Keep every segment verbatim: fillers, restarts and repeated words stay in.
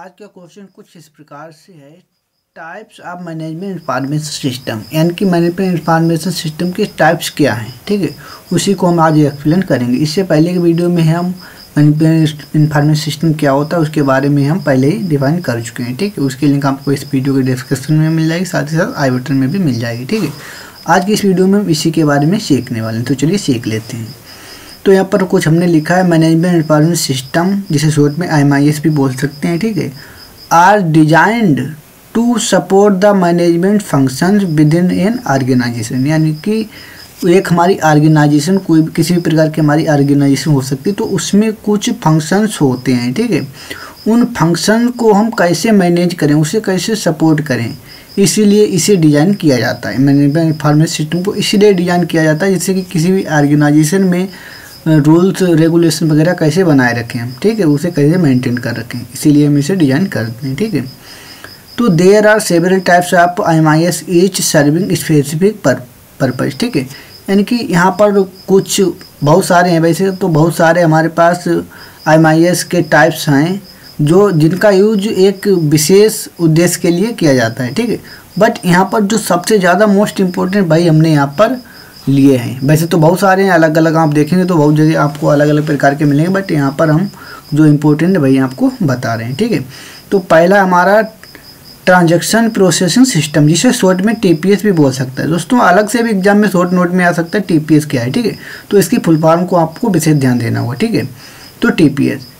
आज का क्वेश्चन कुछ इस प्रकार से है, types of management information system, यानी कि मैनेजमेंट इंफॉर्मेशन सिस्टम के टाइप्स क्या हैं। ठीक है, उसी को हम आज एक्सप्लेन करेंगे। इससे पहले की वीडियो में हम मैनेजमेंट इंफॉर्मेशन सिस्टम क्या होता है उसके बारे में हम पहले ही डिफाइन कर चुके हैं। ठीक है, उसकी लिंक आपको इस वीडियो के डिस्क्रिप्शन में मिल जाएगी, साथ ही साथ आई बटन में भी मिल जाएगी। ठीक है, आज की इस वीडियो में हम इसी के बारे में सीखने वाले हैं, तो चलिए सीख लेते हैं। तो यहाँ पर कुछ हमने लिखा है, मैनेजमेंट इंफॉर्मेशन सिस्टम, जिसे शॉर्ट में एम आई एस भी बोल सकते हैं। ठीक है, are designed to support the management functions within an organisation, यानी कि एक हमारी ऑर्गेनाइजेशन, कोई किसी भी प्रकार की हमारी ऑर्गेनाइजेशन हो सकती है, तो उसमें कुछ फंक्शंस होते हैं। ठीक है, उन फंक्शन को हम कैसे मैनेज करें, उसे कैसे सपोर्ट करें, इसीलिए इसे डिज़ाइन किया जाता है। मैनेजमेंट इंफॉर्मेशन सिस्टम को इसीलिए डिज़ाइन किया जाता है जिससे कि किसी भी ऑर्गेनाइजेशन में रूल्स रेगुलेशन वगैरह कैसे बनाए रखें हम। ठीक है, उसे कैसे मेंटेन कर रखें, इसीलिए हम इसे डिज़ाइन करते हैं। ठीक है, तो there are several types of M I S each serving specific purpose. ठीक है, यानी कि यहाँ पर कुछ बहुत सारे हैं, वैसे तो बहुत सारे हमारे पास एम आई एस के टाइप्स हैं जो जिनका यूज एक विशेष उद्देश्य के लिए किया जाता है। ठीक है, बट यहाँ पर जो सबसे ज़्यादा मोस्ट इम्पोर्टेंट भाई हमने यहाँ पर लिए हैं। वैसे तो बहुत सारे हैं, अलग अलग आप देखेंगे तो बहुत जगह आपको अलग अलग प्रकार के मिलेंगे, बट यहाँ पर हम जो इम्पोर्टेंट भाई आपको बता रहे हैं। ठीक है, तो पहला हमारा ट्रांजैक्शन प्रोसेसिंग सिस्टम, जिसे शॉर्ट में टी पी एस भी बोल सकता है। दोस्तों अलग से भी एग्जाम में शॉर्ट नोट में आ सकता है टी पी एस क्या है। ठीक है, तो इसकी फुल फॉर्म को आपको विशेष ध्यान देना होगा। ठीक है, तो T P S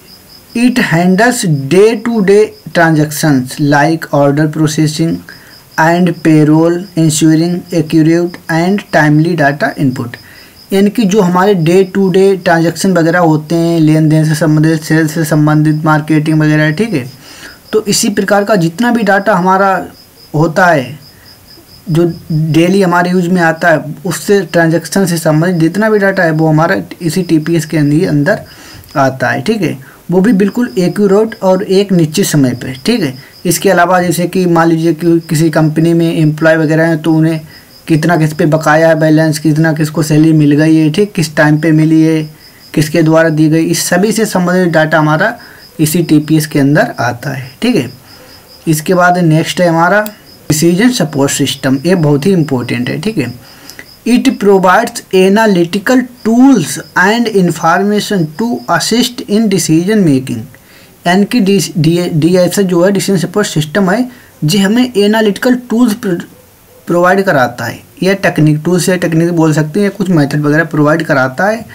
it handles day to day transactions like order processing and payroll, ensuring accurate and timely data input, यानी कि जो हमारे डे टू डे ट्रांजैक्शन वगैरह होते हैं, लेन देन से संबंधित, सेल्स से संबंधित, मार्केटिंग वगैरह। ठीक है, तो इसी प्रकार का जितना भी डाटा हमारा होता है जो डेली हमारे यूज में आता है, उससे ट्रांजैक्शन से संबंधित जितना भी डाटा है वो हमारा इसी टी पी एस के अंदर अंदर आता है। ठीक है, वो भी बिल्कुल एक्यूरेट और एक निश्चित समय पे। ठीक है, इसके अलावा जैसे कि मान लीजिए कि किसी कंपनी में एम्प्लॉय वगैरह हैं तो उन्हें कितना किस पे बकाया है बैलेंस, कितना किसको सैलरी मिल गई है, ठीक, किस टाइम पे मिली है, किसके द्वारा दी गई, इस सभी से संबंधित डाटा हमारा इसी टी पी एस के अंदर आता है। ठीक है, इसके बाद नेक्स्ट है हमारा डिसीजन सपोर्ट सिस्टम, ये बहुत ही इंपॉर्टेंट है। ठीक है, it provides analytical tools and information to assist in decision making, यानी कि डी डी एस जो है डिसीजन सपोर्ट सिस्टम है जी हमें एनालिटिकल टूल्स प्रोवाइड कराता है, या टेक्निक टूल्स या टेक्निक बोल सकते हैं, या कुछ मेथड वगैरह प्रोवाइड कराता है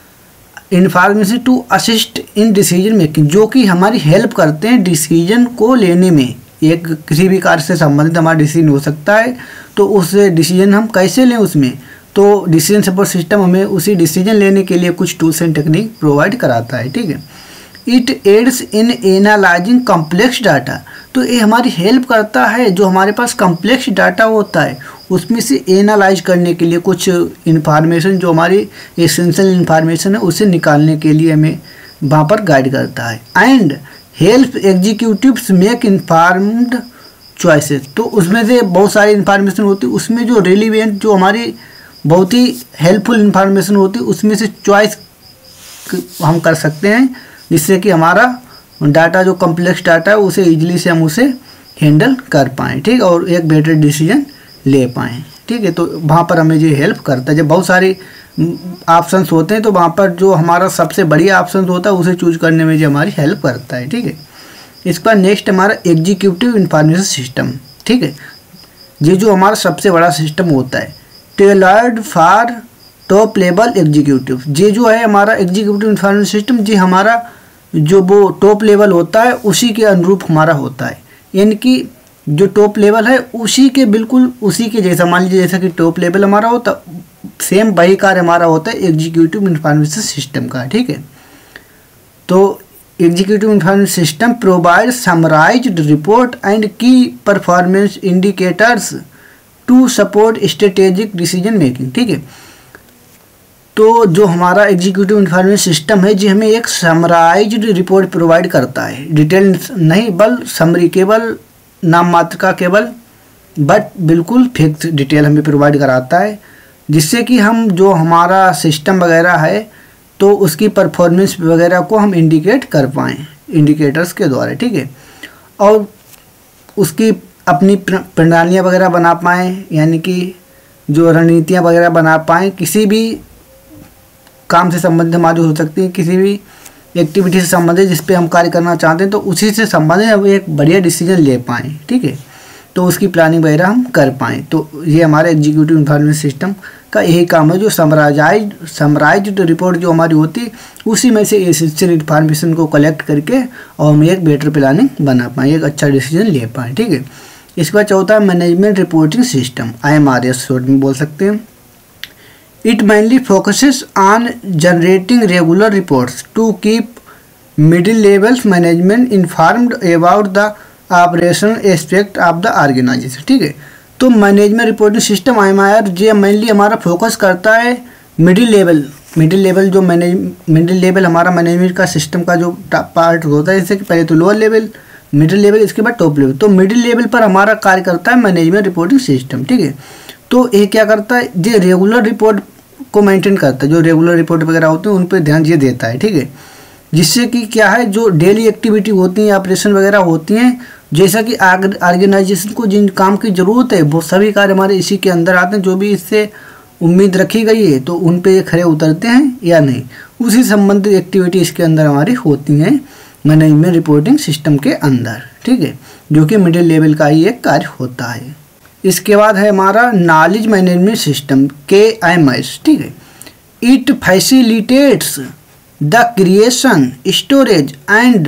information to assist in decision making, जो कि हमारी हेल्प करते हैं डिसीजन को लेने में। एक किसी भी कार्य से संबंधित हमारा डिसीजन हो सकता है, तो उस डिसीजन हम कैसे लें उसमें, तो डिसीजन सपोर्ट सिस्टम हमें उसी डिसीजन लेने के लिए कुछ टूल्स एंड टेक्निक प्रोवाइड कराता है। ठीक है, it aids in analysing complex data, तो ये हमारी हेल्प करता है जो हमारे पास कॉम्प्लेक्स डाटा होता है उसमें से एनालाइज करने के लिए, कुछ इन्फॉर्मेशन जो हमारी एसेंशियल इन्फॉर्मेशन है उसे निकालने के लिए हमें वहाँ पर गाइड करता है। And help executives make informed choices, तो उसमें से बहुत सारी इन्फॉर्मेशन होती है, उसमें जो रिलीवेंट जो हमारी बहुत ही हेल्पफुल इन्फॉर्मेशन होती है उसमें से चॉइस हम कर सकते हैं, जिससे कि हमारा डाटा जो कॉम्प्लेक्स डाटा है उसे ईजिली से हम उसे हैंडल कर पाएँ। ठीक, और एक बेटर डिसीजन ले पाएँ। ठीक है, तो वहाँ पर हमें ये हेल्प करता है। जब बहुत सारी ऑप्शंस होते हैं तो वहाँ पर जो हमारा सबसे बढ़िया ऑप्शन होता है उसे चूज करने में जो हमारी हेल्प करता है। ठीक है, इस पर नेक्स्ट हमारा एग्जीक्यूटिव इंफॉर्मेशन सिस्टम। ठीक है, ये जो हमारा सबसे बड़ा सिस्टम होता है, tailored for top level executive, ये जो है हमारा एग्जीक्यूटिव इंफॉर्मेशन सिस्टम, जी हमारा जो वो टॉप लेवल होता है उसी के अनुरूप हमारा होता है, यानी कि जो टॉप लेवल है उसी के बिल्कुल उसी के जैसा, मान लीजिए जैसा कि टॉप लेवल हमारा होता सेम वही कार्य हमारा होता है एग्जीक्यूटिव इंफॉर्मेशन सिस्टम का। ठीक है, तो executive information system provide summarized report and key performance indicators to support strategic decision making. ठीक है, तो जो हमारा एग्जीक्यूटिव इंफॉर्मेशन सिस्टम है जी हमें एक समराइज्ड रिपोर्ट प्रोवाइड करता है, डिटेल नहीं बल समरी, केवल नाम मात्र का केवल, बट बिल्कुल फिक्स डिटेल हमें प्रोवाइड कराता है, जिससे कि हम जो हमारा सिस्टम वगैरह है तो उसकी परफॉर्मेंस वगैरह को हम इंडिकेट कर पाएँ इंडिकेटर्स के द्वारा। ठीक है, और उसकी अपनी प्रणालियाँ वगैरह बना पाएँ, यानी कि जो रणनीतियाँ वगैरह बना पाएँ, किसी भी काम से संबंधित हमारी हो सकती है, किसी भी एक्टिविटी से संबंधित जिस पे हम कार्य करना चाहते हैं, तो उसी से संबंधित हम एक बढ़िया डिसीजन ले पाएँ, ठीक है, तो उसकी प्लानिंग वगैरह हम कर पाएँ। तो ये हमारे एग्जीक्यूटिव इन्फॉर्मेशन सिस्टम का यही काम है, जो समराइज समराइज्ड रिपोर्ट जो हमारी होती है उसी में से एसेंशियल इन्फॉर्मेशन को कलेक्ट करके और हम एक बेटर प्लानिंग बना पाएँ, एक अच्छा डिसीजन ले पाएँ, ठीक है। इसके बाद चौथा है management reporting system, I M R S short में बोल सकते हैं। It mainly focuses on generating regular reports to keep middle levels management informed about the operational aspect of the organization, ठीक है। तो management reporting system I M R जो mainly हमारा focus करता है मिडिल लेवल मिडिल लेवल जो manage middle level हमारा management का सिस्टम का जो पार्ट होता है, जैसे कि पहले तो लोअर लेवल, मिडिल लेवल, इसके बाद टॉप लेवल। तो मिडिल लेवल पर हमारा कार्य करता है मैनेजमेंट रिपोर्टिंग सिस्टम, ठीक है। तो ये क्या करता है, जो रेगुलर रिपोर्ट को मेंटेन करता है, जो रेगुलर रिपोर्ट वगैरह होते हैं उन पर ध्यान ये देता है, ठीक है। जिससे कि क्या है, जो डेली एक्टिविटी होती हैं, ऑपरेशन वगैरह होती हैं, जैसा कि ऑर्गेनाइजेशन को जिन काम की ज़रूरत है वो सभी कार्य हमारे इसी के अंदर आते हैं, जो भी इससे उम्मीद रखी गई है तो उन पे खरे उतरते हैं या नहीं, उसी संबंधित एक्टिविटी इसके अंदर हमारी होती हैं मैनेजमेंट रिपोर्टिंग सिस्टम के अंदर, ठीक है, जो कि मिडिल लेवल का ही एक कार्य होता है। इसके बाद है हमारा knowledge management system, K M S, ठीक है। It facilitates the creation, storage and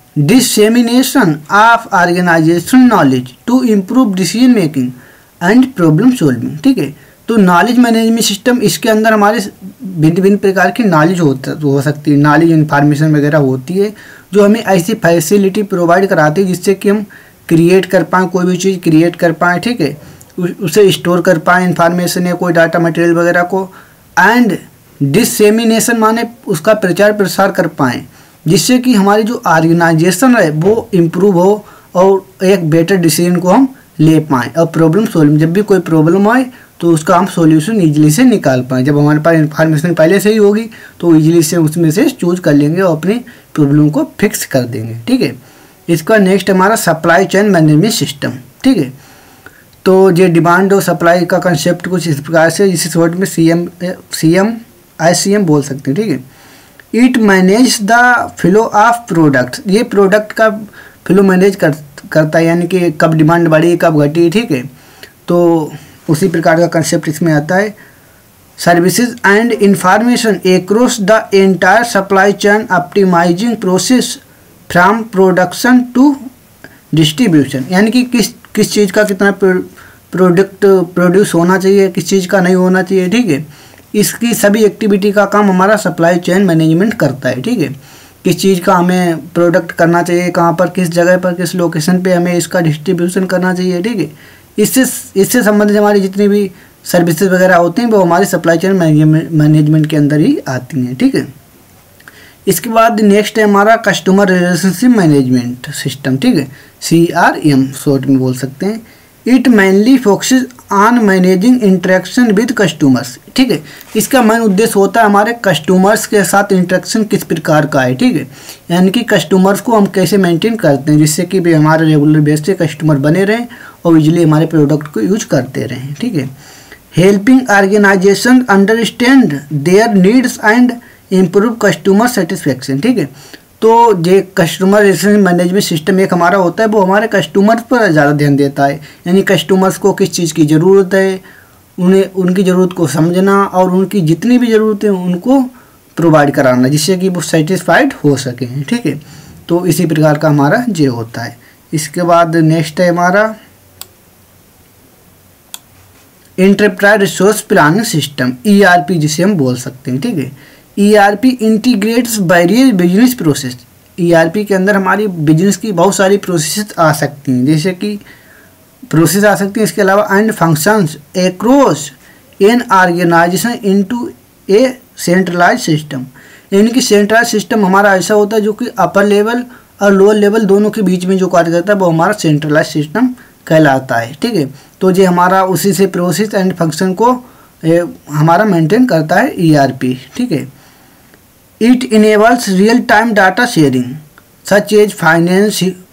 dissemination of organization knowledge to improve decision making and problem solving, ठीक है। तो नॉलेज मैनेजमेंट सिस्टम, इसके अंदर हमारे भिन्न भिन्न प्रकार की नॉलेज होता हो सकती है, नॉलेज इन्फॉर्मेशन वगैरह होती है जो हमें ऐसी फैसिलिटी प्रोवाइड कराती है जिससे कि हम क्रिएट कर पाएँ, कोई भी चीज़ क्रिएट कर पाएँ, ठीक है, उसे स्टोर कर पाएँ इन्फॉर्मेशन या कोई डाटा मटेरियल वगैरह को, एंड डिसेमिनेशन माने उसका प्रचार प्रसार कर पाएँ, जिससे कि हमारी जो ऑर्गेनाइजेशन है वो इम्प्रूव हो और एक बेटर डिसीजन को हम ले पाएँ। और प्रॉब्लम सॉल्विंग, जब भी कोई प्रॉब्लम आए तो उसका हम सॉल्यूशन इजीली से निकाल पाएँ। जब हमारे पास इन्फॉर्मेशन पहले से ही होगी तो इजीली से उसमें से चूज कर लेंगे और अपनी प्रॉब्लम को फिक्स कर देंगे, ठीक है। इसका नेक्स्ट हमारा सप्लाई चेन मैनेजमेंट सिस्टम, ठीक है। तो ये डिमांड और सप्लाई का कंसेप्ट कुछ इस प्रकार से, जिसे शॉर्ट में C M C M I C M बोल सकते हैं, ठीक है। It manage the flow of product, ये प्रोडक्ट का फ्लो मैनेज कर करता है, यानी कि कब डिमांड बढ़ी कब घटी, ठीक है। तो उसी प्रकार का कंसेप्ट इसमें आता है। Services and information across the entire supply chain, optimizing process from production to distribution, यानी कि किस किस चीज़ का कितना प्रोडक्ट प्रोड्यूस होना चाहिए, किस चीज़ का नहीं होना चाहिए, ठीक है। इसकी सभी एक्टिविटी का काम हमारा सप्लाई चेन मैनेजमेंट करता है, ठीक है। किस चीज़ का हमें प्रोडक्ट करना चाहिए, कहाँ पर, किस जगह पर, किस लोकेशन पे हमें इसका डिस्ट्रीब्यूशन करना चाहिए, ठीक है। इससे इससे संबंधित हमारी जितनी भी सर्विसेज वगैरह होती हैं वो हमारी सप्लाई चेन मैनेजमेंट के अंदर ही आती हैं, ठीक है। इसके बाद नेक्स्ट है हमारा कस्टमर रिलेशनशिप मैनेजमेंट सिस्टम, ठीक है, सी आर एम शॉर्ट में बोल सकते हैं। It mainly focuses on managing interaction with customers, ठीक है। इसका मेन उद्देश्य होता है हमारे कस्टमर्स के साथ इंटरेक्शन किस प्रकार का है, ठीक है, यानी कि कस्टमर्स को हम कैसे मेंटेन करते हैं जिससे कि भी हमारे रेगुलर बेस पे कस्टमर बने रहें और इजीली हमारे प्रोडक्ट को यूज करते रहें, ठीक है। Helping organization understand their needs and improve customer satisfaction, ठीक है। तो ये कस्टमर रिलेशनशिप मैनेजमेंट सिस्टम एक हमारा होता है, वो हमारे कस्टमर्स पर ज़्यादा ध्यान देता है, यानी कस्टमर्स को किस चीज़ की ज़रूरत है, उन्हें उनकी ज़रूरत को समझना और उनकी जितनी भी ज़रूरतें उनको प्रोवाइड कराना जिससे कि वो सेटिस्फाइड हो सकें, ठीक है। तो इसी प्रकार का हमारा ये होता है। इसके बाद नेक्स्ट है हमारा enterprise resource planning system, E R P जिसे हम बोल सकते हैं, ठीक है। E R P integrates various business process, E R P के अंदर हमारी बिजनेस की बहुत सारी प्रोसेस आ सकती हैं, जैसे कि प्रोसेस आ सकती हैं, इसके अलावा and functions across an organization into a centralize system, यानी कि सेंट्रलाइज सिस्टम हमारा ऐसा होता है जो कि अपर लेवल और लोअर लेवल दोनों के बीच में जो कार्य करता है वो हमारा सेंट्रलाइज सिस्टम कहलाता है, ठीक है। तो ये हमारा उसी से प्रोसेस एंड फंक्शन को ए, हमारा मेंटेन करता है ई आर पी, ठीक है। It enables real time data sharing such as finance,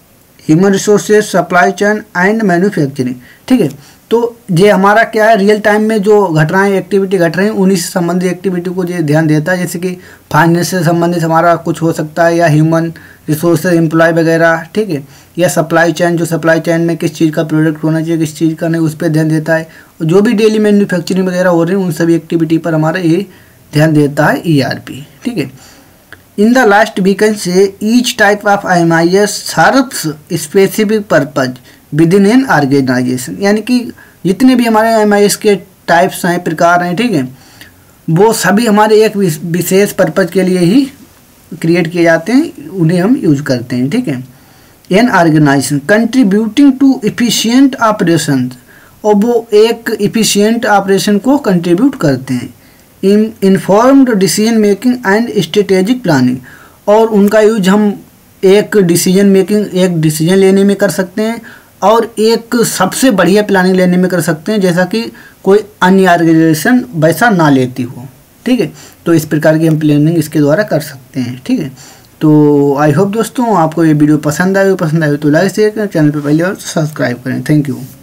human resources, supply chain and manufacturing. ठीक है, तो ये हमारा क्या है, रियल टाइम में जो घटनाएं एक्टिविटी घट रही हैं उन्हीं से संबंधित एक्टिविटी को ये ध्यान देता है। जैसे कि फाइनेंस से संबंधित हमारा कुछ हो सकता है, या ह्यूमन रिसोर्सेज एम्प्लॉय वगैरह, ठीक है, या सप्लाई चेन, जो सप्लाई चेन में किस चीज़ का प्रोडक्ट होना चाहिए, किस चीज़ का नहीं, उस पर ध्यान देता है। और जो भी डेली मैन्युफैक्चरिंग वगैरह हो रही है उन सभी एक्टिविटी पर हमारा ये ध्यान देता है ई आर पी। ठीक है, in the last we can say each type of I M I S serves specific purpose within an organisation. यानी कि जितने भी हमारे एम आई एस के टाइप्स हैं, प्रकार हैं, ठीक है, वो सभी हमारे एक विशेष पर्पज के लिए ही क्रिएट किए जाते हैं, उन्हें हम यूज करते हैं। ठीक है, an organization contributing to efficient operation, और वो एक इफिशियंट ऑपरेशन को कंट्रीब्यूट करते हैं। In informed decision making and strategic planning, और उनका यूज हम एक डिसीजन मेकिंग, एक डिसीजन लेने में कर सकते हैं, और एक सबसे बढ़िया प्लानिंग लेने में कर सकते हैं, जैसा कि कोई अन्य ऑर्गेनाइजेशन वैसा ना लेती हो। ठीक है, तो इस प्रकार की हम प्लानिंग इसके द्वारा कर सकते हैं। ठीक है, तो आई होप दोस्तों आपको ये वीडियो पसंद आए, पसंद आए तो लाइक शेयर करें, चैनल पर पहले और सब्सक्राइब करें। Thank you.